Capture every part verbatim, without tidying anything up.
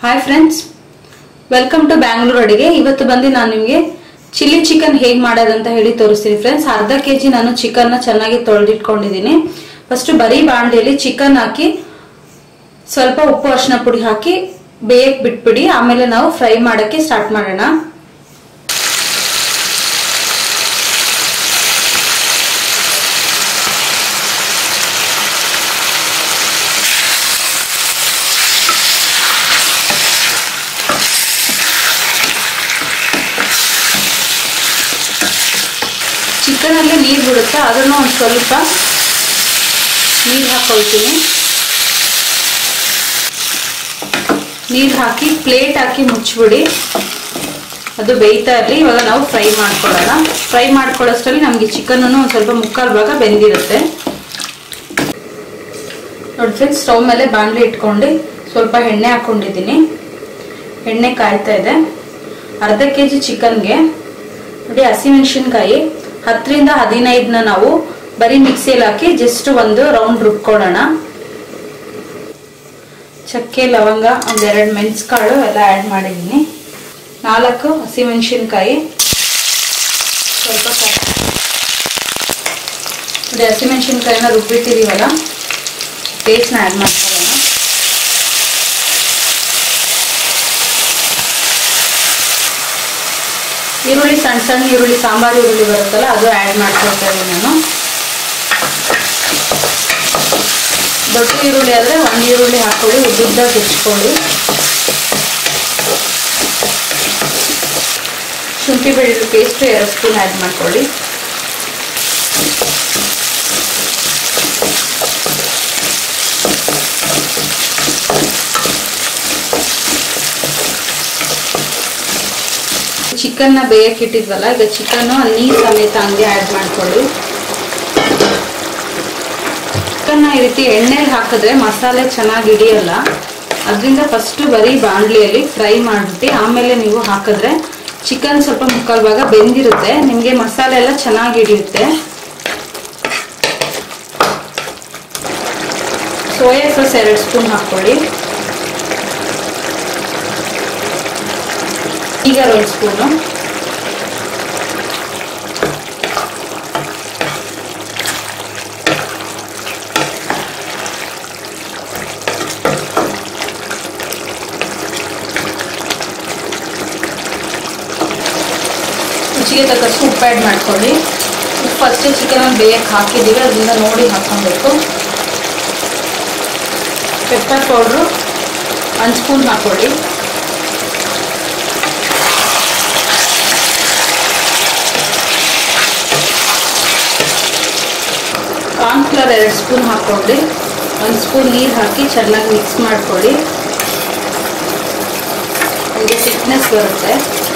Hi friends, welcome to Bangalore Adige. इवत्तु बंदी नानु निमगे चिली चिकन ಹೇಗೆ ಮಾಡೋದಂತ ಹೇಳಿ ತೋರಿಸ್ತೀನಿ ಫ್ರೆಂಡ್ಸ್। ಅರ್ಧ ಕೆಜಿ ನಾನು ಚಿಕನ್ ನ ಚೆನ್ನಾಗಿ ತೊಳೆದಿಟ್ಕೊಂಡಿದ್ದೀನಿ। ಫಸ್ಟ್ ಬರಿ ಬಾಂಡೆಯಲ್ಲಿ ಚಿಕನ್ ಹಾಕಿ ಸ್ವಲ್ಪ ಉಪ್ಪು ಅರಿಶಿನ ಪುಡಿ ಹಾಕಿ ಬೇಯಕ್ಕೆ ಬಿಟ್ಬಿಡಿ। ಆಮೇಲೆ ನಾವು ಫ್ರೈ ಮಾಡಕ್ಕೆ ಸ್ಟಾರ್ಟ್ ಮಾಡೋಣ। ಚಿಕನ್ ಅಲ್ಲಿ ನೀರು ಬಿಡುತ್ತೆ, ಅದನ್ನು ಒಂದು ಸ್ವಲ್ಪ ನೀರು ಹಾಕೊಳ್ತೀನಿ। ನೀರು ಹಾಕಿ ಪ್ಲೇಟ್ ಹಾಕಿ ಮುಚ್ಚಿಬಿಡಿ, ಅದು ಬೇಯ್ತಾ ಇರಲಿ। ಇವಾಗ ನಾವು ಫ್ರೈ ಮಾಡ್ಕೊಳ್ಳೋಣ। ಫ್ರೈ ಮಾಡ್ಕೊಳ್ಳೋಷ್ಟರಲ್ಲಿ ನಮಗೆ ಚಿಕನ್ ಒಂದು ಸ್ವಲ್ಪ ಮುಕ್ಕಾಲು ಭಾಗ ಬೆಂದಿರುತ್ತೆ ನೋಡಿ ಫ್ರೆಂಡ್ಸ್। ಸ್ಟವ್ ಮೇಲೆ ಬಾಣಲೆ ಇಟ್ಕೊಂಡು ಸ್ವಲ್ಪ ಎಣ್ಣೆ ಹಾಕೊಂಡಿದ್ದೀನಿ। ಎಣ್ಣೆ ಕಾಯ್ತಾ ಇದೆ। ಅರ್ಧ ಕೆ ಜಿ ಚಿಕನ್ಗೆ ನೋಡಿ ಹಸಿಮೆಣಸಿನಕಾಯಿ ಹತ್ತರಿಂದ ಹದಿನೈದನ್ನ ನಾವು ಬರೀ ಮಿಕ್ಸಿಯಲ್ಲಿ ಹಾಕಿ ಜಸ್ಟ್ ಒಂದು ರೌಂಡ್ ರುಬ್ಕೊಳ್ಳೋಣ। ಚಕ್ಕೆ ಲವಂಗ ಒಂದೆರಡು ಮೆಣಸುಕಾಳು ಎಲ್ಲ ಆ್ಯಡ್ ಮಾಡಿದ್ದೀನಿ। ನಾಲ್ಕು ಹಸಿಮೆಣಸಿನಕಾಯಿ, ಸ್ವಲ್ಪ ನೋಡಿ ಹಸಿಮೆಣಸಿನಕಾಯಿನ ರುಬ್ಬಿಟ್ಟಿದ್ದೀವಲ್ಲ ಪೇಸ್ಟ್ನ ಆ್ಯಡ್ ಮಾಡ್ಕೊಳ್ಳೋಣ। ಈರುಳ್ಳಿ ಸಣ್ಣ ಸಣ್ಣ ಈರುಳ್ಳಿ, ಸಾಂಬಾರು ಈರುಳ್ಳಿ ಬರುತ್ತಲ್ಲ ಅದು ಆ್ಯಡ್ ಮಾಡ್ಕೊಳ್ತಾ ಇದ್ದೀನಿ ನಾನು। ದೊಡ್ಡ ಈರುಳ್ಳಿ ಆದರೆ ಒಂದು ಈರುಳ್ಳಿ ಹಾಕೊಳ್ಳಿ, ಉದ್ದುದ್ದಾಗ ಹೆಚ್ಚಿಕೊಳ್ಳಿ। ಶುಂಠಿ ಬೆಳ್ಳುಳ್ಳಿ ಪೇಸ್ಟ್ ಎರಡು ಸ್ಪೂನ್ ಆ್ಯಡ್ ಮಾಡ್ಕೊಳ್ಳಿ। ಚಿಕನ್ನ ಬೇಯಕ್ಕೆ ಇಟ್ಟಿದ್ವಲ್ಲ, ಈಗ ಚಿಕನ್ ನೀರು ಸಮೇತ ಹಂಗೆ ಆ್ಯಡ್ ಮಾಡ್ಕೊಳ್ಳಿ। ಚಿಕನ್ನ ಈ ರೀತಿ ಎಣ್ಣೆಲಿ ಹಾಕಿದ್ರೆ ಮಸಾಲೆ ಚೆನ್ನಾಗಿ ಹಿಡಿಯಲ್ಲ, ಅದರಿಂದ ಫಸ್ಟ್ ಬರೀ ಬಾಣಲಿಯಲ್ಲಿ ಫ್ರೈ ಮಾಡಿಬಿಟ್ಟು ಆಮೇಲೆ ನೀವು ಹಾಕಿದ್ರೆ ಚಿಕನ್ ಸ್ವಲ್ಪ ಮುಕ್ಕಾಲು ಭಾಗ ಬೆಂದಿರುತ್ತೆ, ನಿಮಗೆ ಮಸಾಲೆ ಎಲ್ಲ ಚೆನ್ನಾಗಿ ಹಿಡಿಯುತ್ತೆ। ಸೋಯಾ ಸಾಸ್ ಎರಡು ಸ್ಪೂನ್ ಹಾಕ್ಕೊಳ್ಳಿ। ಈಗ ಒಂದು ಸ್ಪೂನು ರುಚಿಗೆ ತಕ್ಕಷ್ಟು ಉಪ್ಪು ಆ್ಯಡ್ ಮಾಡ್ಕೊಳ್ಳಿ। ಉಪ್ಪು ಫಸ್ಟೇ ಚಿಕನ್ ಬೇಯಕ್ಕೆ ಹಾಕಿದ್ದೀವಿ, ಅದರಿಂದ ನೋಡಿ ಹಾಕ್ಕೊಬೇಕು। ಪೆಪ್ಪರ್ ಪೌಡ್ರು ಒಂದು ಸ್ಪೂನ್ ಹಾಕ್ಕೊಳ್ಳಿ। ಕಾರ್ನ್ಫ್ಲವರ್ ಎರಡು ಸ್ಪೂನ್ ಹಾಕ್ಕೊಳ್ಳಿ। ಒಂದು ಸ್ಪೂನ್ ನೀರು ಹಾಕಿ ಚೆನ್ನಾಗಿ ಮಿಕ್ಸ್ ಮಾಡ್ಕೊಳ್ಳಿ, ಇದು ಥಿಕ್ನೆಸ್ ಬರುತ್ತೆ।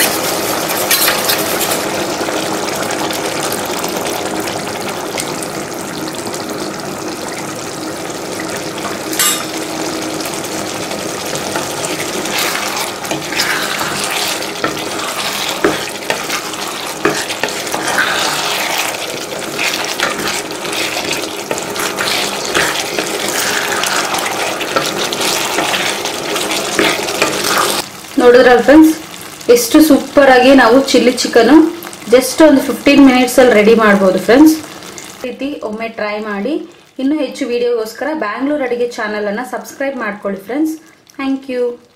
ನೋಡಿದ್ರಲ್ಲ ಫ್ರೆಂಡ್ಸ್, ಎಷ್ಟು ಸೂಪರ್ ಆಗಿ ನಾವು ಚಿಲ್ಲಿ ಚಿಕನ್ ಜಸ್ಟ್ ಒಂದು ಫಿಫ್ಟೀನ್ ಮಿನಿಟ್ಸ್ ಅಲ್ಲಿ ರೆಡಿ ಮಾಡಬಹುದು ಫ್ರೆಂಡ್ಸ್। ರೀತಿ ಒಮ್ಮೆ ಟ್ರೈ ಮಾಡಿ। ಇನ್ನೂ ಹೆಚ್ಚು ವಿಡಿಯೋಗೋಸ್ಕರ ಬ್ಯಾಂಗ್ಳೂರ್ ಅಡಿಗೆ ಚಾನಲ್ ಅನ್ನ ಸಬ್ಸ್ಕ್ರೈಬ್ ಮಾಡ್ಕೊಳ್ಳಿ ಫ್ರೆಂಡ್ಸ್। Thank you.